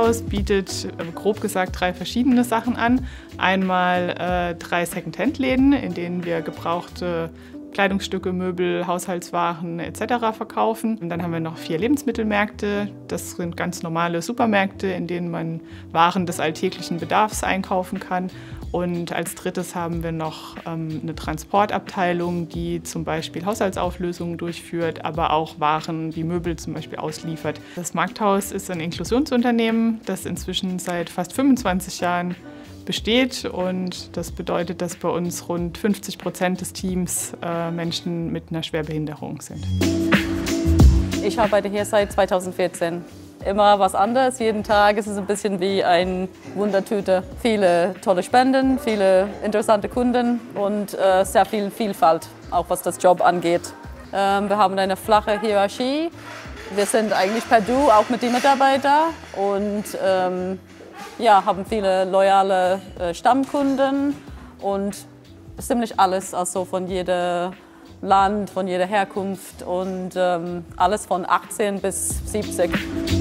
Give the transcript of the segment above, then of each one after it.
Markthaus bietet grob gesagt 3 verschiedene Sachen an. Einmal 3 Second-Hand-Läden, in denen wir gebrauchte Kleidungsstücke, Möbel, Haushaltswaren etc. verkaufen. Und dann haben wir noch 4 Lebensmittelmärkte. Das sind ganz normale Supermärkte, in denen man Waren des alltäglichen Bedarfs einkaufen kann. Und als drittes haben wir noch eine Transportabteilung, die zum Beispiel Haushaltsauflösungen durchführt, aber auch Waren wie Möbel zum Beispiel ausliefert. Das Markthaus ist ein Inklusionsunternehmen, das inzwischen seit fast 25 Jahren besteht, und das bedeutet, dass bei uns rund 50% des Teams Menschen mit einer Schwerbehinderung sind. Ich arbeite hier seit 2014. Immer was anderes, jeden Tag ist es ein bisschen wie eine Wundertüte. Viele tolle Spenden, viele interessante Kunden und sehr viel Vielfalt, auch was das Job angeht. Wir haben eine flache Hierarchie. Wir sind eigentlich per Du, auch mit den Mitarbeitern, und ja, haben viele loyale Stammkunden und ziemlich alles, also von jedem Land, von jeder Herkunft, und alles von 18 bis 70.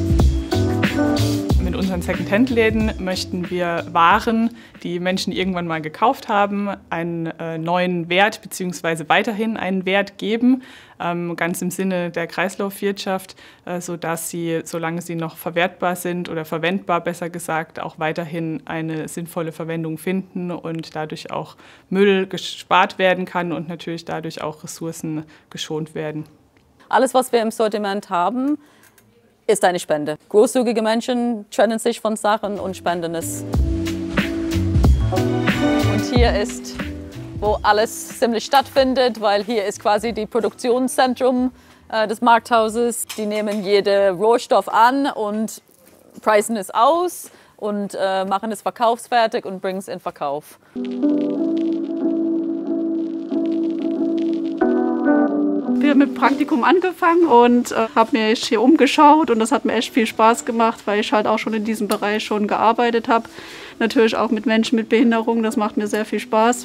Mit unseren Second-Hand-Läden möchten wir Waren, die Menschen irgendwann mal gekauft haben, einen neuen Wert bzw. weiterhin einen Wert geben, ganz im Sinne der Kreislaufwirtschaft, sodass sie, solange sie noch verwertbar sind oder verwendbar, besser gesagt, auch weiterhin eine sinnvolle Verwendung finden und dadurch auch Müll gespart werden kann und natürlich dadurch auch Ressourcen geschont werden. Alles, was wir im Sortiment haben, ist eine Spende. Großzügige Menschen trennen sich von Sachen und spenden es. Und hier ist, wo alles ziemlich stattfindet, weil hier ist quasi die Produktionszentrum des Markthauses. Die nehmen jeden Rohstoff an und preisen es aus und machen es verkaufsfertig und bringen es in Verkauf. Ich habe mit Praktikum angefangen und habe mich hier umgeschaut, und das hat mir echt viel Spaß gemacht, weil ich halt auch schon in diesem Bereich schon gearbeitet habe. Natürlich auch mit Menschen mit Behinderung, das macht mir sehr viel Spaß.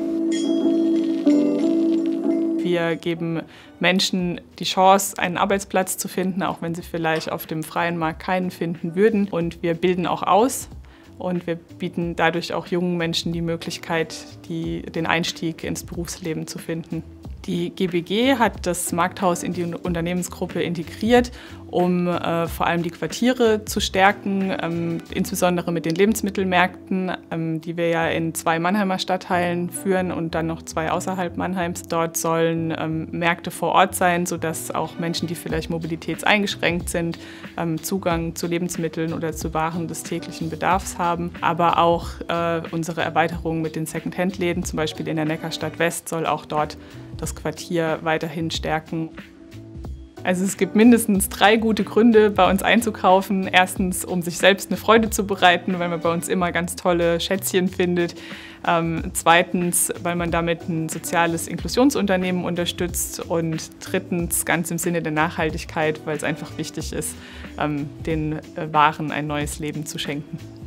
Wir geben Menschen die Chance, einen Arbeitsplatz zu finden, auch wenn sie vielleicht auf dem freien Markt keinen finden würden. Und wir bilden auch aus. Und wir bieten dadurch auch jungen Menschen die Möglichkeit, den Einstieg ins Berufsleben zu finden. Die GBG hat das Markthaus in die Unternehmensgruppe integriert, um vor allem die Quartiere zu stärken, insbesondere mit den Lebensmittelmärkten, die wir ja in 2 Mannheimer Stadtteilen führen und dann noch 2 außerhalb Mannheims. Dort sollen Märkte vor Ort sein, sodass auch Menschen, die vielleicht mobilitätseingeschränkt sind, Zugang zu Lebensmitteln oder zu Waren des täglichen Bedarfs haben. Aber auch unsere Erweiterung mit den Second-Hand-Läden, zum Beispiel in der Neckarstadt West, soll auch dort das Quartier weiterhin stärken. Also es gibt mindestens 3 gute Gründe, bei uns einzukaufen. Erstens, um sich selbst eine Freude zu bereiten, weil man bei uns immer ganz tolle Schätzchen findet. Zweitens, weil man damit ein soziales Inklusionsunternehmen unterstützt. Und drittens, ganz im Sinne der Nachhaltigkeit, weil es einfach wichtig ist, den Waren ein neues Leben zu schenken.